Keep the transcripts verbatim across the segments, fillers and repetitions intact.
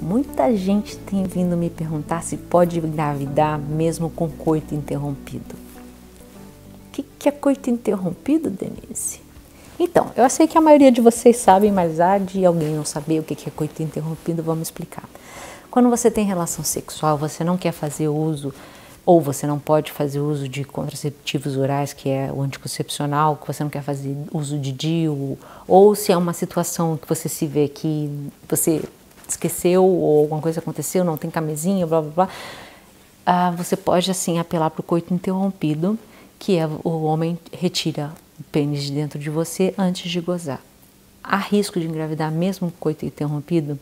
Muita gente tem vindo me perguntar se pode engravidar mesmo com coito interrompido. O que, que é coito interrompido, Denise? Então, eu sei que a maioria de vocês sabem, mas há de alguém não saber o que, que é coito interrompido, vamos explicar. Quando você tem relação sexual, você não quer fazer uso, ou você não pode fazer uso de contraceptivos orais, que é o anticoncepcional, que você não quer fazer uso de D I U, ou se é uma situação que você se vê que você esqueceu ou alguma coisa aconteceu, não tem camisinha, blá blá blá, ah, você pode assim apelar para o coito interrompido, que é o homem retira o pênis de dentro de você antes de gozar. Há risco de engravidar mesmo com coito interrompido?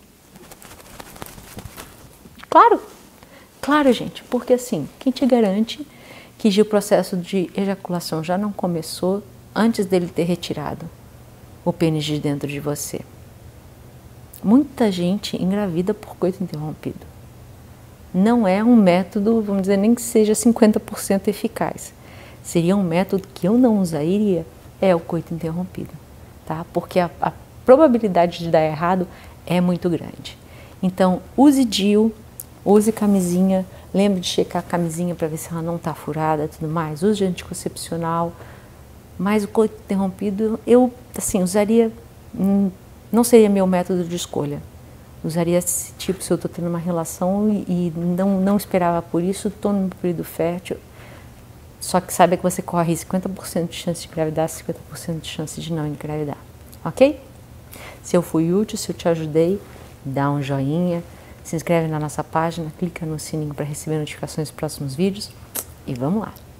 Claro, claro, gente, porque assim, quem te garante que o processo de ejaculação já não começou antes dele ter retirado o pênis de dentro de você? Muita gente engravida por coito interrompido. Não é um método, vamos dizer, nem que seja cinquenta por cento eficaz. Seria um método que eu não usaria, é o coito interrompido, tá? Porque a, a probabilidade de dar errado é muito grande. Então, use D I U, use camisinha, lembre de checar a camisinha para ver se ela não está furada e tudo mais, use anticoncepcional, mas o coito interrompido, eu, assim, usaria... Hum, não seria meu método de escolha. Usaria esse tipo se eu estou tendo uma relação e, e não, não esperava por isso, estou no período fértil. Só que saiba que você corre cinquenta por cento de chance de engravidar, cinquenta por cento de chance de não engravidar. Ok? Se eu fui útil, se eu te ajudei, dá um joinha, se inscreve na nossa página, clica no sininho para receber notificações dos próximos vídeos e vamos lá!